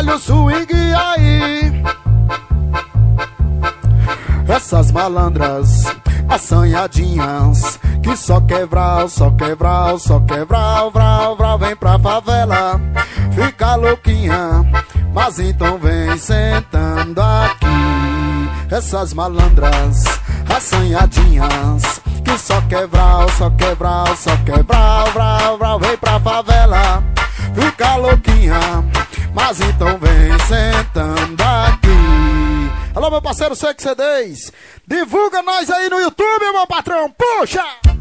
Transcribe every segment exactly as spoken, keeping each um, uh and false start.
olha o swing aí. Essas malandras assanhadinhas que só quebral, só quebral, só quebral, vral, vral, vem pra favela, fica louquinha, mas então vem sentando aqui. Essas malandras assanhadinhas que só quebral, só quebral, só quebral, vral, vral, vem pra favela, fica louquinha, mas então vem sentando aqui. Alô, meu parceiro Sex C Ds, divulga nós aí no YouTube, meu patrão, puxa!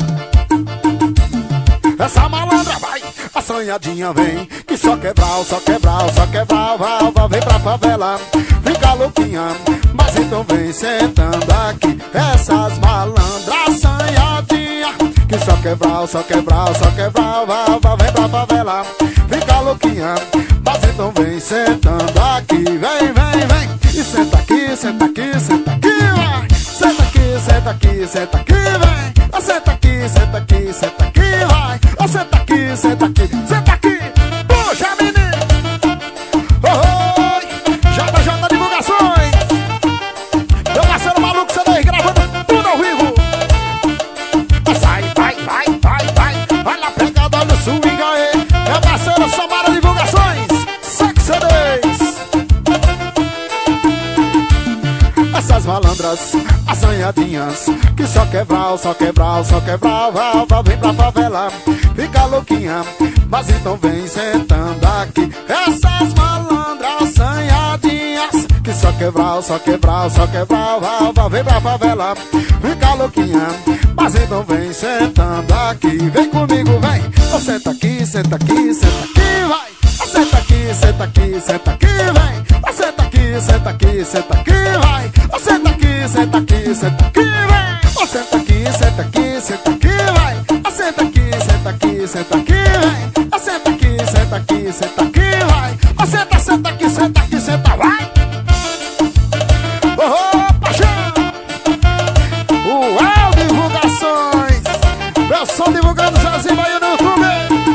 Essa malandra vai, assanhadinha vem, que só quebral, só quebral, só quebral, val, val, vem pra favela, fica louquinha, mas então vem sentando aqui. Essas malandras assanhadinha, que só quebral, só quebral, só quebral, val, val, vem pra favela, fica louquinha, mas então vem sentando aqui. Vem, vem, vem, e senta aqui, senta aqui, senta aqui, vai. Senta aqui, senta aqui, senta aqui, vem. Senta aqui, senta aqui, senta aqui, vai. Senta aqui, senta aqui, senta aqui. Puxa, menino. Oi, J J Divulgações. Meu parceiro maluco, C D gravando tudo ao vivo. Sai, vai, vai, vai, vai. Olha a pegada, olha o swing aí. Meu parceiro Samara Divulgações. Sex C Ds. Essas malandras assanhadinhas que só quebral, só quebral, só quebral, val, val, vem pra favela, fica louquinha, mas então vem sentando aqui. Essas malandras assanhadinhas que só quebral, só quebral, só quebral, val, val, vem pra favela, fica louquinha, mas então vem sentando aqui. Vem comigo, vem. Oh, senta aqui, senta aqui, senta aqui, vai. Oh, senta aqui, senta aqui, senta aqui, vem. Oh, senta aqui, senta aqui, senta aqui, vai. Oh, senta aqui, senta aqui, senta aqui, vem. Oh, senta aqui, senta aqui, senta aqui, vai. Oh, senta aqui, senta aqui, senta aqui, vem. Oh, senta aqui, senta aqui, senta aqui, vai. Oh, senta, senta aqui, senta aqui, senta, vai. Oh, paixão! Uau, divulgações! Eu sou divulgando Zezinho aí no YouTube.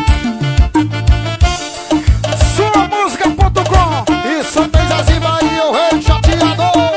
Sua música ponto com. E só tem Zezinho aí, o rei chateador.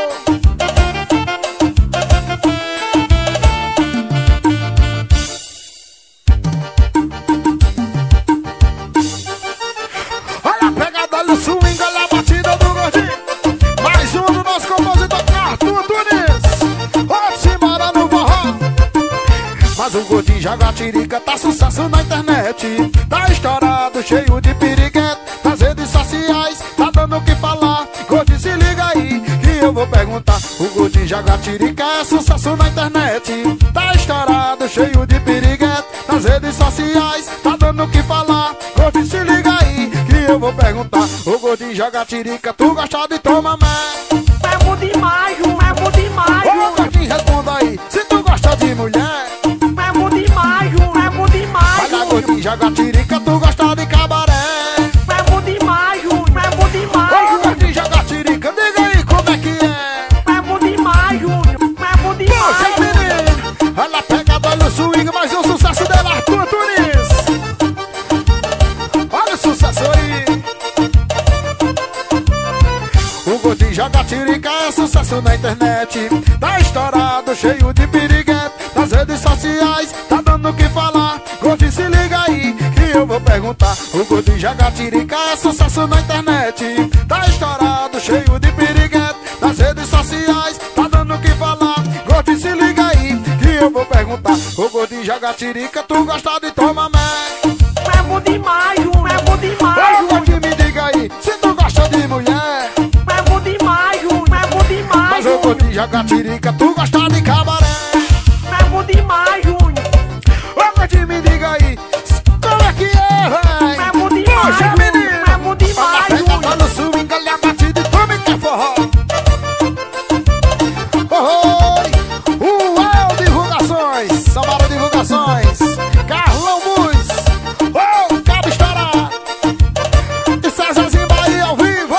Olha a pegada, olha o swing, olha a batida do gordinho. Mais um do nosso compositor Arthur Tunes. Ó, se mora no forró. Mas o gordinho Jaguatirica tá sucesso na internet. Tá estourado, cheio de piriguete. Nas redes sociais, tá dando o que falar. Gordinho, se liga aí, que eu vou perguntar. O gordinho Jaguatirica é sucesso na internet. Tá estourado, cheio de piriguete. Nas redes sociais, tá dando o que falar. Gordinho, se liga aí, que eu vou perguntar. O gordinho Jaguatirica, tu gosta de tomar mel? É bom demais, Ju, é bom demais, Ju. Ô, gordinho, responda aí, se tu gosta de mulher. É bom demais, Ju, é bom demais, Olha, Ju. gordinho Jaguatirica, tu gosta de cabaré. É bom demais, Ju, é bom demais, Ô, Ju. gordinho Jaguatirica, diga aí como é que é. É bom demais, Ju, é bom Poxa, demais, Ju. menino, olha a pegada, olha o swing, mais um sucesso dele, Arthur Tunes. Olha o sucesso aí. O gordinho Jaguatirica é sucesso na internet. Tá estourado, cheio de piriguete. Nas redes sociais, tá dando o que falar. Gordinho, se liga aí, que eu vou perguntar. O gordinho Jaguatirica é sucesso na internet. Tá estourado, cheio de piriguete. Nas redes sociais, tá dando o que falar. Gordinho, se liga aí, que eu vou perguntar. O gordinho Jaguatirica, tu gosta de tomar mel? É bom demais, Ju, é bom demais, Ô, Ju. gordinho, me diga aí, se tu gosta de mulher. É bom demais, Ju, é bom demais, Mas o Ju. gordinho Jaguatirica, tu gosta de cabaré. É bom demais, Ju. Ô, gordinho, me diga aí, como é que é, véi? É bom demais, Poxa, Ju, menino, é bom demais, olha a pegada, Ju. olha o swing, olha a batida e tome que é forró. Oi, Uau, Divulgações, Samara Divulgações, Carlão Bus, ô, Cabo Estourado, e Césarzinho Bahia ao vivo.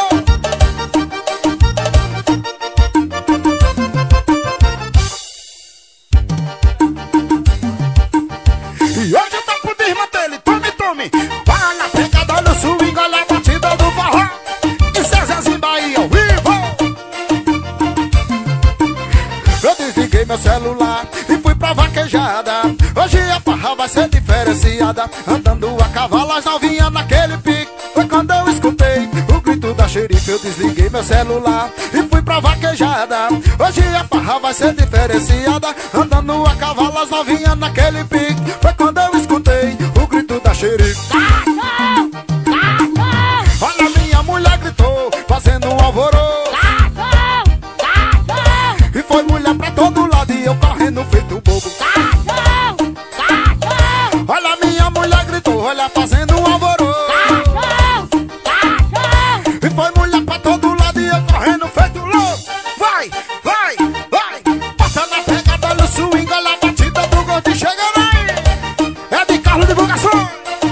meu celular e fui pra vaquejada. Hoje a farra vai ser diferenciada, andando a cavalo as novinhas naquele pique. Foi quando eu escutei o grito da xerife, eu desliguei meu celular e fui pra vaquejada. Hoje a farra vai ser diferenciada, andando a cavalo as novinhas naquele pique. Foi quando eu escutei o grito da xerife. Cachorro! Cachorro! Olha, minha mulher gritou, fazendo um alvoroço. Cachorro! Cachorro! E foi mulher pra todo lado e eu correndo feito bobo. Cachorro! Cachorro! Olha, minha mulher gritou, olha, fazendo um alvoroço. Cachorro! Cachorro! E foi mulher pra todo lado e eu correndo feito louco. Vai, vai, vai. Bota na pegada, olha o swing, olha a batida do gordinho chegando aí. É de Carlos Divulgações.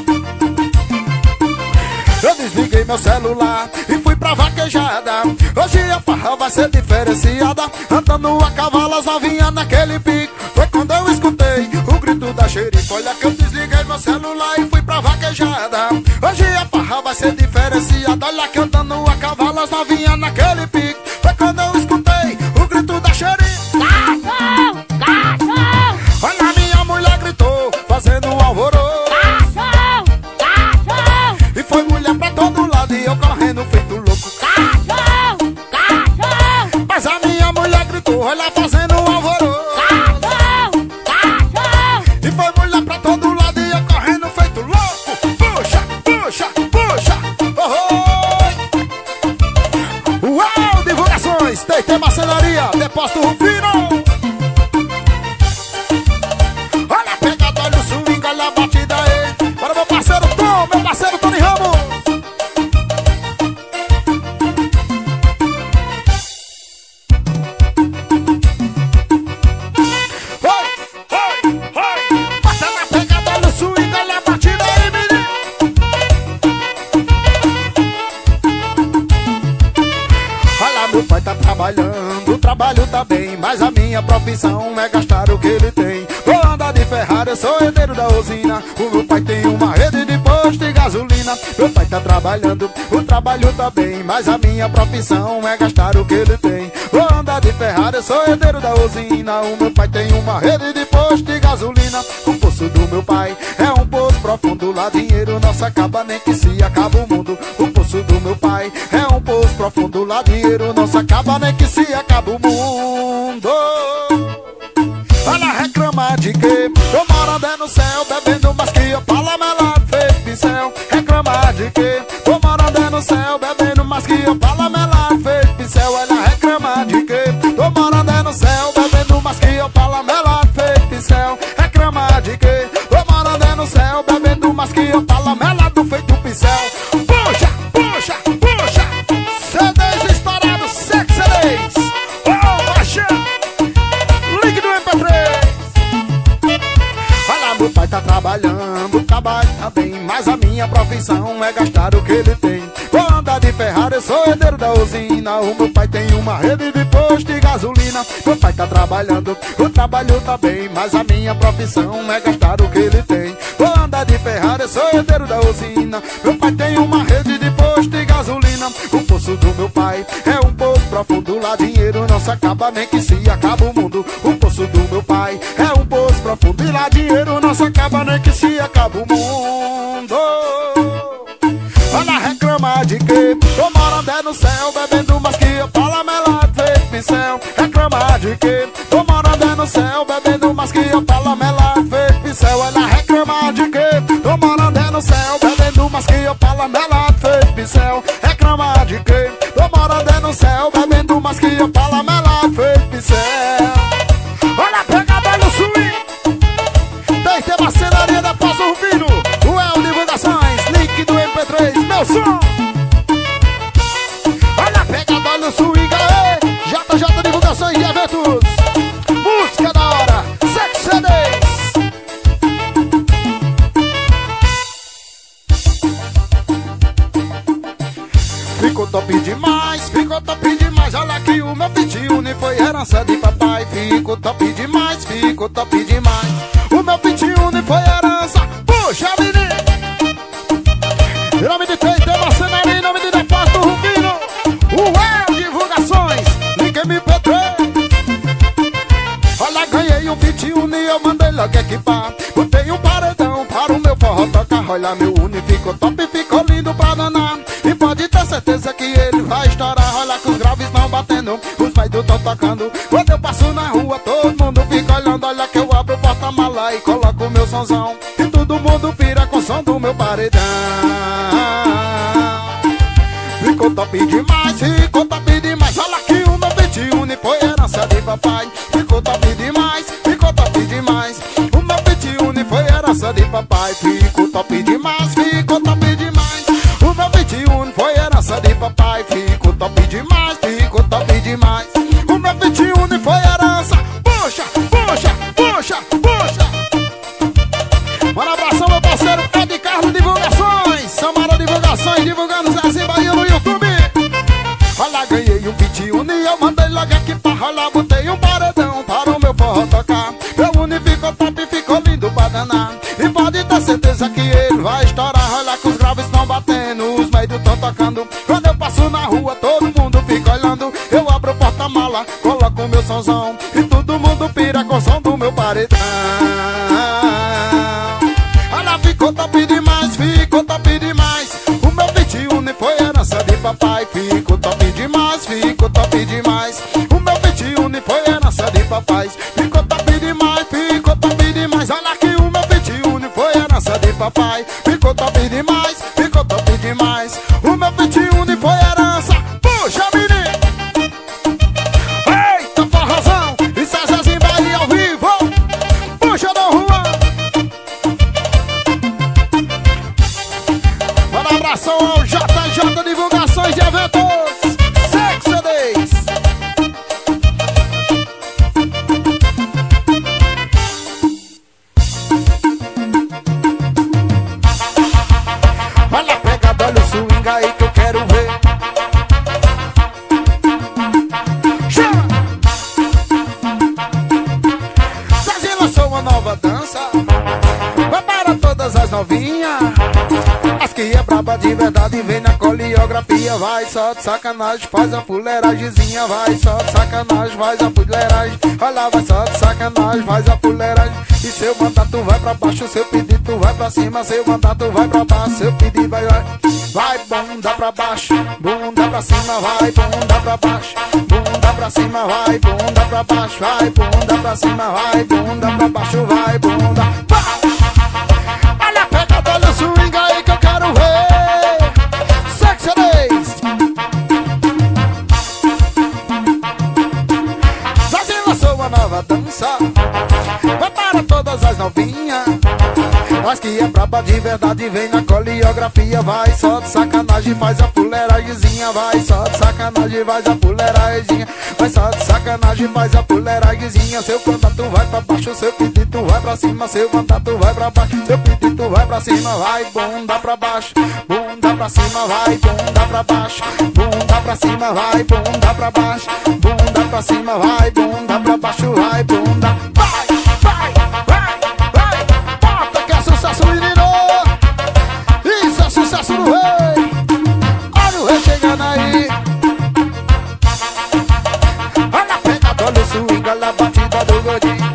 Eu desliguei meu celular e fui pra vaquejada. Hoje a farra vai ser diferenciada, andando a cavalo as novinhas naquele pique. Foi quando eu escutei o grito da xerife. Olha que eu desliguei meu celular e fui pra vaquejada. Hoje a farra vai ser diferenciada, olha que andando a cavalo as novinhas naquele pique. Foi quando eu escutei o grito da xerife. Cachorro! Cachorro! Olha, minha mulher gritou, fazendo um alvoroço. Cachorro! Cachorro! E foi mulher pra todo lado e eu correndo feito louco. Cachorro! Cachorro! Mas a minha mulher gritou, olha, fazendo um alvoroço. Cachorro! Cachorro! E foi mulher pra todo lado e eu correndo feito louco. Puxa, puxa, puxa. Oh, oh. Uau, divulgações, T T Marcenaria, Depósito Rufino. Olha a pegada, olha o swing, olha a batida aí. Bora meu parceiro Tom, meu parceiro Tony Ramos. Oi, oi, oi. Bota na pegada, olha o swing, olha a batida aí, menino. Olha, meu pai tá trabalhando, o trabalho tá bem, mas a minha profissão é gastar o que ele tem. Vou andar de Ferrari, eu sou herdeiro da usina. O meu pai tem uma rede de posto e gasolina. Meu pai tá trabalhando, o trabalho tá bem, mas a minha profissão é gastar o que ele tem. Vou andar de Ferrari, eu sou herdeiro da usina. O meu pai tem uma rede de posto e gasolina. O poço do meu pai é um poço profundo, lá dinheiro não se acaba nem que se acaba o mundo. O poço do meu pai é um poço profundo, lá dinheiro não se acaba nem que se acaba o mundo. Olha, reclamar de quê? Tô morando é no céu, bebendo mas que eu falo melado feito pincel. Reclamar de quê? Tô morando é no céu, bebendo mas que eu falo melado feito pincel. Olha, reclamar de quê? Tô morando é no céu, bebendo mas que eu falo melado feito pincel. Reclamar de quê? Tô morando é no céu, bebendo mas que eu falo melado feito pincel. Puxa, puxa, puxa. C Ds estourados, sexy C Ds. Oh, baixa. Link do M P três. Olha, meu pai tá trabalhando, o trabalho tá bem, mas a minha profissão é gastar o que ele tem. Vou andar de Ferrari, eu sou herdeiro da usina. O meu pai tem uma rede de posto e gasolina. Meu pai tá trabalhando, o trabalho tá bem, mas a minha profissão é gastar o que ele tem. Vou andar de Ferrari, eu sou herdeiro da usina. Meu pai tem uma rede de posto e gasolina. O poço do meu pai é um poço profundo, lá dinheiro não se acaba nem que se acaba o mundo. O poço do meu pai é um poço profundo e lá dinheiro não se acaba nem que se acaba o mundo. Olha, reclamar de quê? Tô morando é no céu, bebendo mas que eu falo melado feito pincel. Reclamar de quê? Tô morando é no céu, bebendo mas que eu falo melado feito pincel. Olha, reclamar de quê? Tô morando é no céu, bebendo mas que eu falo melado feito pincel. Reclamar de quê? Tô morando é no céu, bebendo mas que eu falo melado feito pincel. Olha a pegada no swing. Tem que ter marcenaria da Paz Urbino. O El Divulgações, link do M P três, meu som. Olha a pegada no swing, aí. J J Divulgações de eventos. Música da hora, sexy C Ds. Ficou top demais, ficou top demais. Olha que o meu pitune foi herança de papai. Ficou top demais, ficou top demais. O meu pitune foi herança. Puxa, menino. Em nome de T T Marcenaria, em nome de Depósito Rufino. O El Divulgações, link M P três. Olha Olha, ganhei um vinte e um e eu mandei logo equipar. Botei um paredão para o meu forró tocar. Olha, meu uni ficou top, ficou lindo pra danar. E pode ter certeza que ele vai estourar. Olha que os graves estão batendo, os médios estão tocando. Quando eu passo na rua, todo mundo fica olhando. Olha que eu abro o porta-mala e coloco o meu sonzão. E todo mundo pira com o som do meu paredão. Ficou top demais, ficou top demais. Olha que o meu vinte e um foi herança de papai. Ficou top demais, ficou top demais. O meu vinte e um foi herança de papai. Ficou top demais, ficou top demais. O meu vinte e um foi herança de papai. Ficou top demais, ficou top demais. O meu vinte e um foi herança. Puxa, puxa, puxa, puxa. Um abração, meu parceiro Pé de Carlos Divulgações. Samara Divulgações, divulgando Zezinho Bahia no YouTube. Olha, ganhei um vinte e um e eu mandei logo aqui pra rolar. Botei um paredão para o meu forró tocar. Meu uni ficou top, ficou lindo pra danar. E pode ter certeza que ele vai estourar. Olha que os graves estão batendo, os médios estão tocando. Quando eu passo na rua, todo mundo fica olhando. Eu abro o porta-mala, coloco o meu sonzão. E todo mundo pira com o som do meu paredão. Olha, ficou top demais, ficou top demais. O meu vinte e um foi herança de papai. Ficou top demais, ficou top demais. O meu vinte e um foi herança de papai. Ficou top demais, ficou top demais. Olha que o meu vinte e um foi herança de papai. Ficou top demais, ficou top demais. O meu vinte e um foi herança. Puxa, menino! Eita, forrozão! Isso é Zezinho Bahia ao vivo! Puxa, Dom Juan! Manda um abração ao J J Divulgações de Eventos Sexo Days. Olha, pega, olha o swing aí que eu quero ver. Chama! Zezinho lançou uma nova dança. Vai para todas as novinhas. As que é braba de verdade, vem na coreografia. Vai só de sacanagem, faz a fuleiragemzinha. Vai só de sacanagem, faz a fuleiragem. Olha, vai só de sacanagem, faz a fuleiragem. E seu mandato vai pra baixo, seu pedido vai pra cima. Seu mandato vai pra baixo, seu pedido vai... Vai, vai bunda pra baixo, bunda pra cima. Vai, bunda pra baixo, bunda pra cima. Vai, bunda pra baixo, vai, bunda pra cima. Vai, bunda pra baixo, vai, bunda. Vai! Olha, pega, olha o swing aí que eu quero ver. Sexy Days. Zezinho lançou uma nova dança. Vai para todas as novinhas. As que é braba de verdade, vem na coreografia. Vai só de sacanagem, faz a fuleiragemzinha. Vai só de sacanagem, faz a fuleiragemzinha. Vai só de sacanagem, faz a fuleiragemzinha. Seu contato vai pra baixo, seu pedido vai pra cima. Seu contato vai pra baixo, seu pedido vai pra cima. Vai, bunda pra baixo, bunda pra cima. Vai, bunda pra baixo, bunda pra cima. Vai, bunda pra baixo, bunda pra cima. Vai, bunda pra baixo, vai, bunda. Vai, vai, vai, vai. Bota que é sucesso, menino. Isso é sucesso do rei. Olha o rei chegando aí. Olha a pegada, olha o swing, olha a batida do gordinho.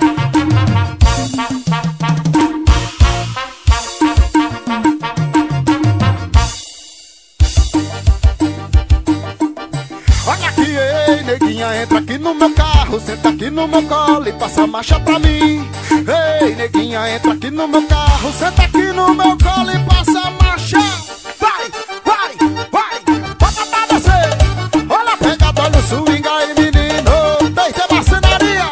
Olha aqui, ei, neguinha, entra aqui no meu carro. Senta aqui no meu colo e passa a marcha pra mim. Ei, neguinha, entra aqui no meu carro. Senta aqui no meu colo e passa a marcha. Vai, vai, vai, bota pra descer. Olha a pegada, olha o swing aí, menino. Deita a marcenaria.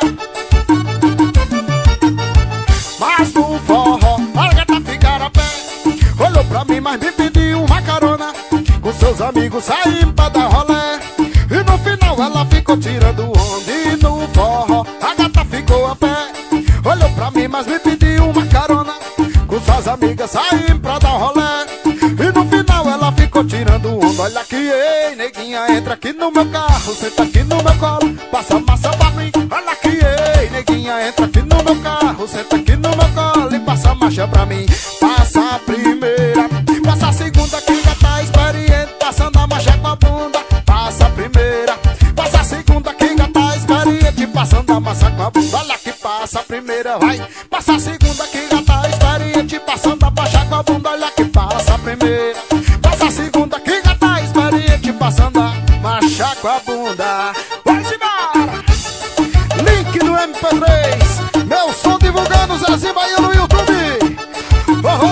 Mas no forró, a gata ficar a pé. Olhou pra mim, mas me pediu uma carona. Com seus amigos saímos pra dar rolé. E no final ela ficou tirando onda. E no forró a gata ficou a pé. Olhou pra mim, mas me pediu uma carona. Com suas amigas saímos pra dar rolé. E no final ela ficou tirando onda. Olha aqui, ei, neguinha, entra aqui no meu carro. Senta aqui no meu colo, passa massa pra mim. Olha aqui, ei, neguinha, entra aqui no meu carro. Senta aqui no meu colo e passa marcha pra mim. Passa a primeira, passa a segunda, que já tá experiente, passando a marcha com a bunda. Passa a primeira, passa a segunda, que já tá experiente, passando a massa com a bunda. Olha que passa. passa a primeira, vai. Passa a segunda que já tá experiente, passando a baixa com a bunda, olha que passa a primeira. Passa a segunda que já tá experiente, passando a marcha com a bunda. Vai-se embora! Link do M P três, meu som divulgando Zezinho Baiano no YouTube. Oh,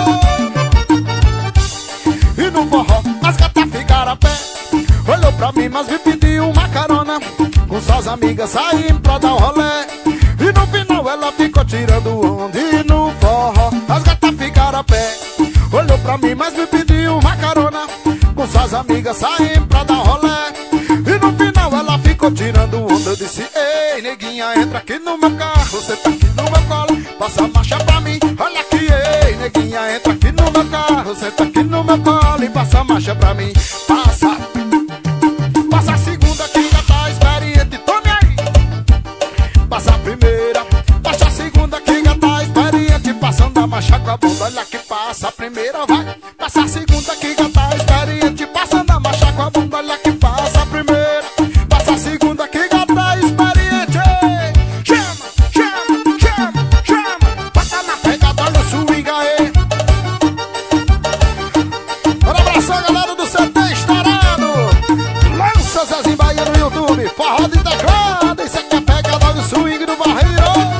oh. E no forró as gatas ficaram a pé, olhou pra mim mas me pediu uma carona. Com suas amigas saímos pra dar um rolé, e no final ela ficou tirando onda. E no forró as gatas ficaram a pé, olhou pra mim mas me pediu uma carona. Com suas amigas saímos pra dar um rolé, e no final ela ficou tirando onda. Eu disse, ei neguinha, entra aqui no meu carro, você tá aqui no meu colo, passa a marcha pra mim, olha aqui. Ei neguinha, entra aqui no meu carro, você tá aqui no meu colo e passa a marcha pra mim. Passa, passa a segunda que já tá experiente, tome aí. Passa a primeira, passa a segunda que já tá experiente, passando a marcha com a bunda, olha que passa a primeira, vai. Passa a segunda que já tá experiente, passando a marcha com a bunda, olha que passa a primeira. Passa a segunda que já tá experiente. Chama, chama, chama, chama, bota na pegada, olha o swing aí. Um abraço a galera do C T Estourado, lança Zezinho Baiano no YouTube, forró de teclado, isso aqui é pegada, olha o swing do barreiro.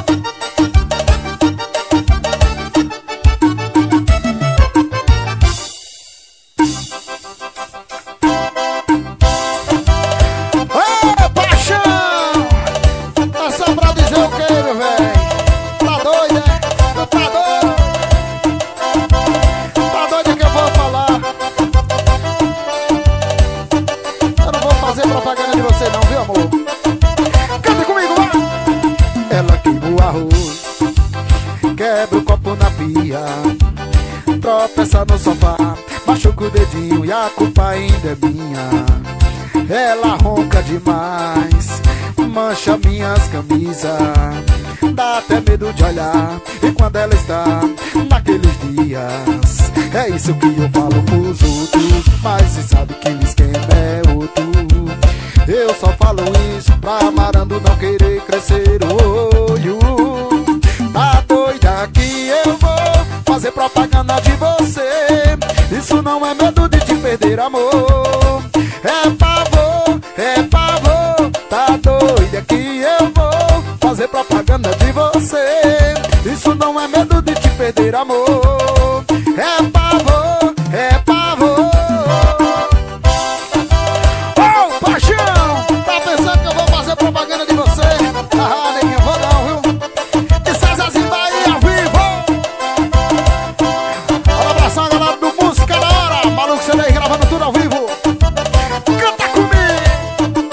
Tropeça no sofá, machuca o dedinho e a culpa ainda é minha. Ela ronca demais, mancha minhas camisas, dá até medo de olhar. E quando ela está naqueles dias, é isso que eu falo pros outros, mas cê sabe que o esquema é outro. Eu só falo isso pra Marando não querer crescer o olho. Tá doida que eu vou fazer propaganda de você, isso não é medo de te perder, amor. É pavor, é pavor, tá doida que eu vou fazer propaganda de você, isso não é medo de te perder, amor. É pavor, é pavor. Oh, paixão, tá pensando que eu vou fazer propaganda de você? Ah, nem eu vou não, viu? Isso é Zezinho Bahia ao vivo. A galera do Música da Hora, Maluco C D gravando tudo ao vivo. Canta comigo.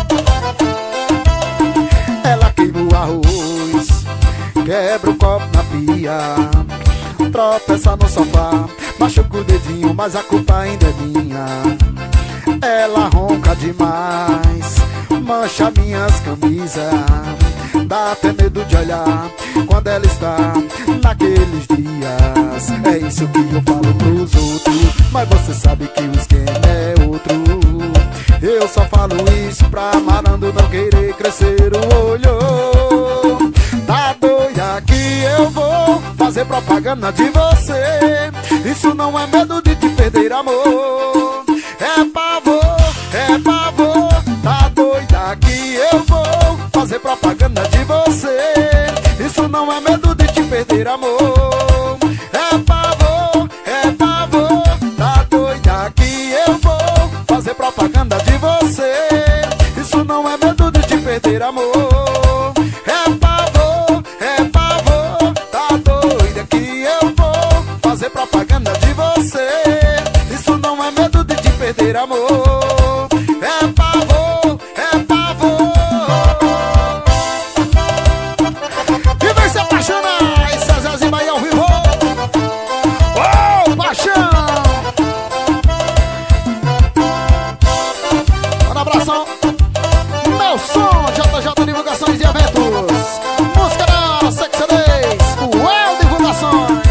Ela queima o arroz, quebra o copo na pia, tropeça no sofá, machuca o dedinho, mas a culpa ainda é minha. Ela ronca demais, mancha minhas camisas, dá até medo de olhar quando ela está naqueles dias. É isso que eu falo pros outros, mas você sabe que o esquema é outro. Eu só falo isso pra Marando não querer crescer o olho. Tá doida que eu vou fazer propaganda de você, isso não é medo de te perder, amor. É pavor, é pavor, tá doida que eu vou fazer propaganda de você, isso não é medo de te perder, amor. É pavor, é pavor, tá doida que eu vou fazer propaganda de você, isso não é medo de te perder, amor. É pavor, é pavor, tá doida que eu vou fazer propaganda de você, isso não é medo de te perder, amor. É pavor, é pavor. E vem se apaixonar, esse é Zezinho Bahia ao vivo. Oh, paixão. Um abração. Meu som, J J Divulgações e Eventos. Música da Sexta dez, o El Divulgações.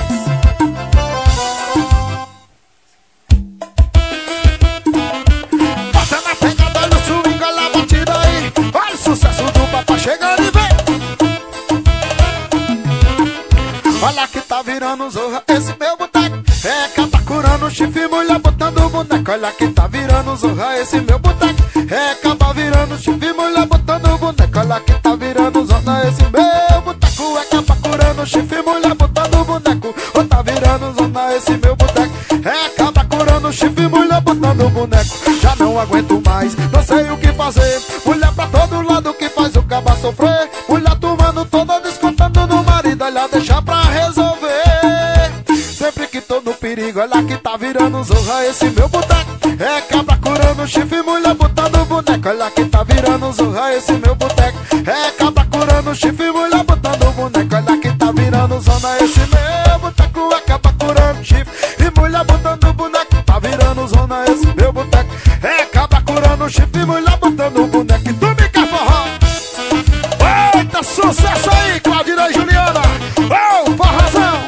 Olha que tá virando zorra esse meu boteco. É capa curando chifre, mulher botando boneco. Olha que tá virando zorra esse meu boteco. É capa virando chifre, mulher botando boneco. Olha que tá virando zorra esse meu boteco. É capa curando chifre, mulher botando boneco. Ou tá virando zorra esse meu boteco. É capa curando chifre, mulher botando boneco. Já não aguento mais, não sei o que fazer. Mulher pra todo lado que faz o caba sofrer. Mulher tomando toda, descontando no marido. Olha, deixa pra resolver. Sempre que tô no perigo, olha que tá virando zorra esse meu boteco. É cabra curando chifre, mulher botando boneco. Olha que tá virando zorra esse meu boteco. É cabra curando chifre, mulher botando boneco. Olha que tá virando zona esse meu boteco. É cabra curando chifre e mulher botando boneco. Tá virando zona esse meu boteco. É cabra curando chifre, mulher botando boneco. E tu me quer forró? Eita, sucesso aí, Claudina e Juliana. Ô, oh, forrazão.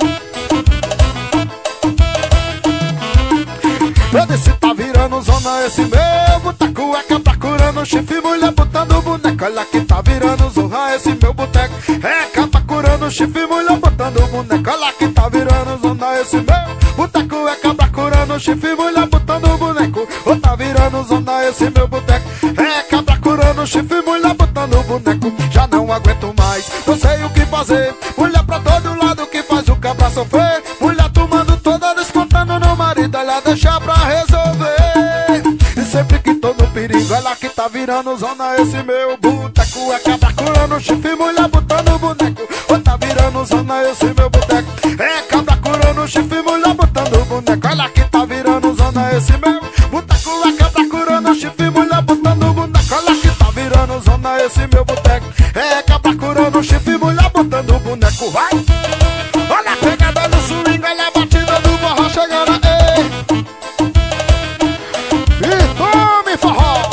Eu disse tá virando zona esse meu boteco. É cabra curando chifre, mulher botando boneco. Olha que tá virando zona esse meu boteco. É cabra curando chifre, mulher botando boneco. Olha que tá virando zona esse meu boteco. É cabra curando chifre, mulher botando boneco. Ou tá virando zona esse meu boteco. É cabra curando chifre, mulher botando boneco. Já não aguento mais, não sei o que fazer. Mulher pra todo lado que faz o cabra sofrer. Mulher tomando toda, descontando no marido. Olha, deixa pra resolver. E sempre que tô no perigo, olha que tá virando zona esse meu boteco. É cabra curando chifre, mulher botando boneco. Ou tá virando zona esse meu boteco. É cabra curando chifre, mulher botando boneco. Olha que tá virando zona esse meu boteco. É cabra curando chifre, mulher botando boneco. Olha que tá virando zona esse meu boteco. É cabra curando chifre, mulher botando boneco. Vai! Olha a pegada do swing, olha a batida do forró chegando aí. E tome forró!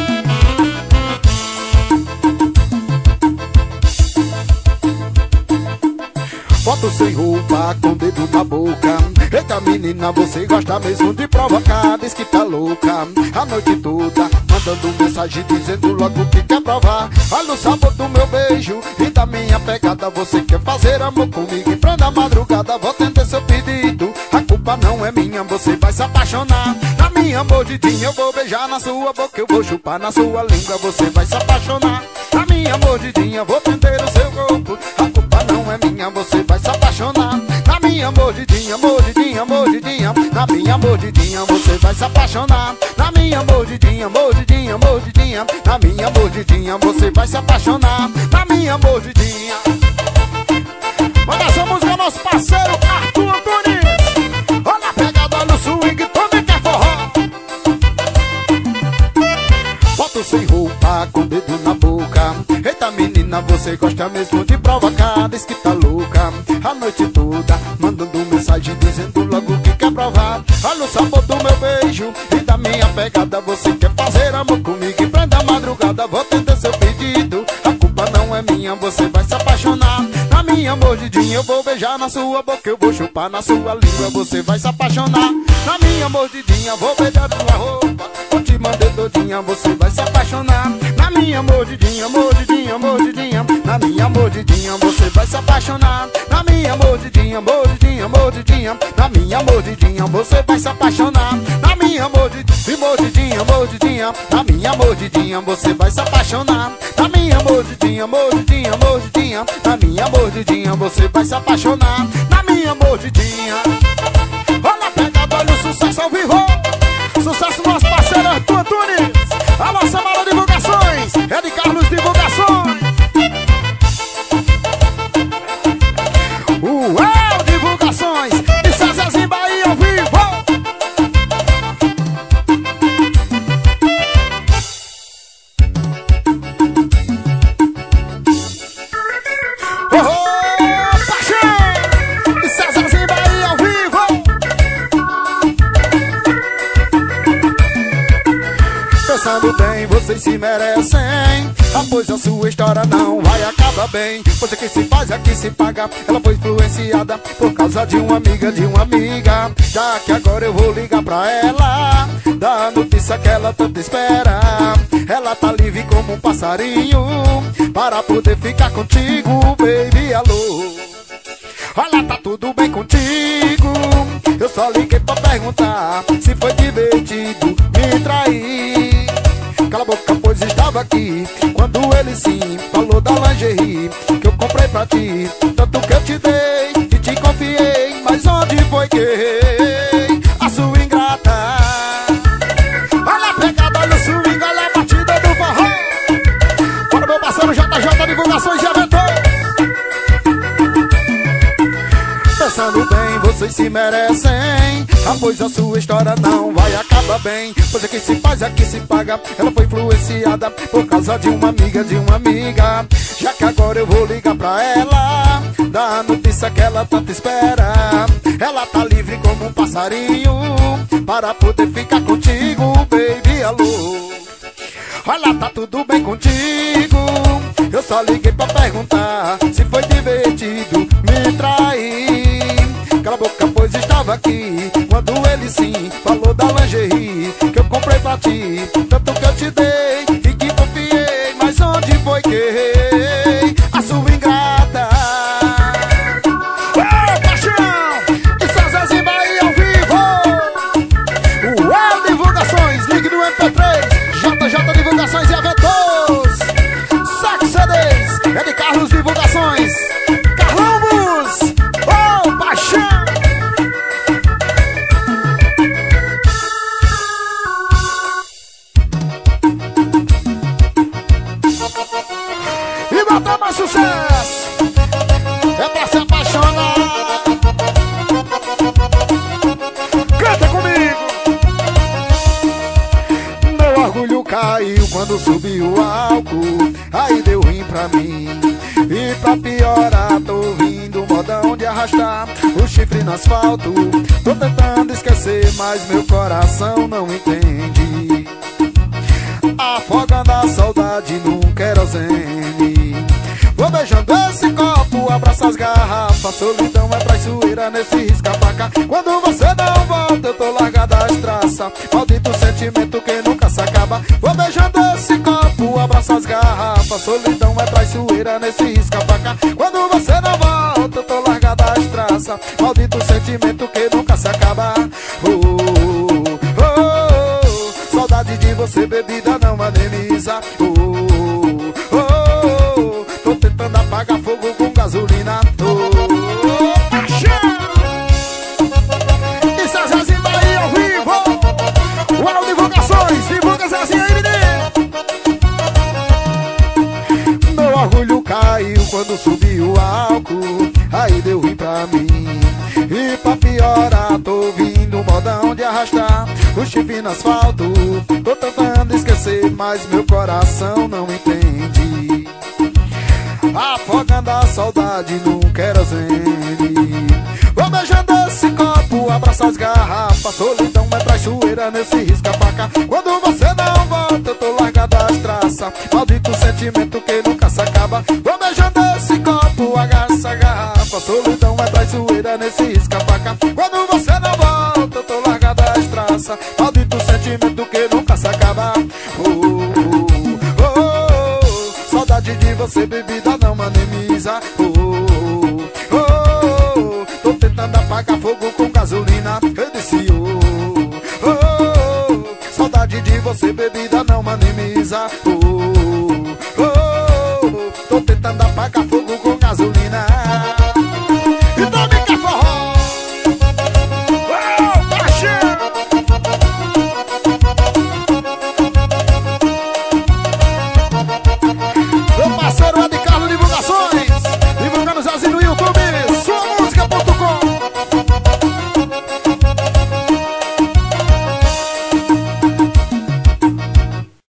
Foto sem roupa, com dedo na boca. Eita menina, você gosta mesmo de provocar. Diz que tá louca a noite toda, mandando mensagem dizendo logo que quer provar. Olha o sabor do meu beijo e da minha pegada. Você quer fazer amor comigo e pra na madrugada vou atender seu pedido. A culpa não é minha, você vai se apaixonar. Na minha mordidinha eu vou beijar na sua boca, eu vou chupar na sua língua, você vai se apaixonar. Na minha mordidinha vou prender o seu corpo. A culpa não é minha, você vai se apaixonar. Na minha mordidinha, mordidinha, mordidinha. Na minha mordidinha você vai se apaixonar. Na minha mordidinha, mordidinha, mordidinha. Na minha mordidinha você vai se apaixonar. Na minha mordidinha. Manda essa música ao nosso parceiro Arthur Antunes. Olha a pegada no swing, também quer forró. Foto sem roupa, com dedo na boca. Eita menina, você gosta mesmo de provocar. Diz que tá louca a noite toda, mandando mensagem dizendo logo que quer provar. Olha o sabor do meu beijo e da minha pegada. Você quer fazer amor comigo e pra da madrugada vou atender seu pedido. A culpa não é minha, você vai se apaixonar. Na minha mordidinha eu vou beijar na sua boca, eu vou chupar na sua língua, você vai se apaixonar. Na minha mordidinha vou beijar sua roupa, vou te mandar todinha, você vai se apaixonar. Na minha mordidinha, mordidinha, mordidinha. Na minha mordidinha você vai se apaixonar. Na minha mordidinha, mordidinha, mordidinha. Na minha mordidinha você vai se apaixonar. Na minha mordidinha, mordidinha, mordidinha. Na minha mordidinha você vai se apaixonar. Na minha mordidinha, mordidinha, mordidinha. Na minha mordidinha você vai se apaixonar. Na minha mordidinha. Olha a pegada, olha o sucesso ao vivo. Sucesso do nosso parceiro Arthur Antunes. A nossa Mala Divulgações é de Carlos Divulgações. Uau, Divulgações de Cezazinho Bahia ao vivo. Oh, paixão de Cezazinho Bahia ao vivo. Pensando bem, vocês se merecem. Ah, pois a sua história não vai acabar bem. Você que se faz é que se paga. Ela foi influenciada por causa de uma amiga, de uma amiga. Já que agora eu vou ligar pra ela, da notícia que ela tanto espera. Ela tá livre como um passarinho para poder ficar contigo, baby, alô. Olha, tá tudo bem contigo? Eu só liguei pra perguntar se foi divertido me trair. Cala a boca, pois estava aqui quando ele sim falou da lingerie que eu comprei pra ti. Tanto que eu te dei e te confiei, mas onde foi que errei? A sua ingrata. Olha a pegada, olha o swing, olha a batida do forró. Bora, meu parceiro J J Divulgações e Eventos. Pensando bem, vocês se merecem. Ah, pois a sua história não vai acabar bem. Pois aqui se faz, aqui se paga. Ela foi influenciada por causa de uma amiga, de uma amiga. Já que agora eu vou ligar pra ela, dar a notícia que ela tanto espera. Ela tá livre como um passarinho para poder ficar contigo, baby, alô. Olha, tá tudo bem contigo? Eu só liguei pra perguntar se foi divertido me trair. Cala a boca, pois estava aqui quando ele sim falou da lingerie que eu comprei pra ti. Tanto que eu te dei e que confiei, mas onde foi que errei? A sua ingrata. Ô, paixão! Isso é Zezinho Bahia ao vivo! Uau, divulgações, ligue no M P três, J J Divulgações e Eventos. Saque C Ds, é de Carlos Divulgações. Carlamos! Ô, paixão! E botar mais sucesso! É pra se apaixonar! Canta comigo! Meu orgulho caiu quando subiu o álcool, aí deu ruim pra mim. E pra piorar, tô ouvindo modão de arrastar o chifre no asfalto. Tô tentando esquecer, mas meu coração não entende. Afogando a saudade num querosene. Vou beijando esse copo, abraço as garrafas. Solidão é traiçoeira nesse risca-faca. Quando você não volta, eu tô largada as traças. Maldito sentimento que nunca se acaba. Vou beijando esse copo, abraço as garrafas. Solidão é traiçoeira nesse risca-faca. Quando você não volta, eu tô largada as traças. Maldito sentimento que nunca se acaba. Oh, oh, oh, oh. Saudade de você, bebida não ameniza. Oh, oh, oh. Tô tentando apagar fogo com gasolina. Oh, paixão! Isso é Zezinho Bahia ao vivo. Uau, divulgações, divulga Zezinho aí, menino. Meu orgulho caiu quando subiu o álcool, aí deu ruim pra mim. E pra piorar, tô ouvindo um modão de arrastar o chifre no asfalto. Tô tentando esquecer, mas meu coração não entende. Afogando a saudade num querosene. Vou beijando esse copo, abraço as garrafas. Solidão é traiçoeira nesse risca-faca. Quando você não volta, eu tô largada as traças. Maldito sentimento que nunca se acaba. Vou beijando esse copo, agaça a garrafa. Solidão é traiçoeira nesse risca-faca. Quando você não volta, eu tô largada as traças. Maldito sentimento que nunca se acaba. Oh, oh, oh, oh, oh. Saudade de você, bebida não ameniza. Oh, oh, oh, oh. Tô tentando apagar fogo com gasolina. Eu disse oh, oh, oh. Saudade de você, bebida não ameniza. Oh,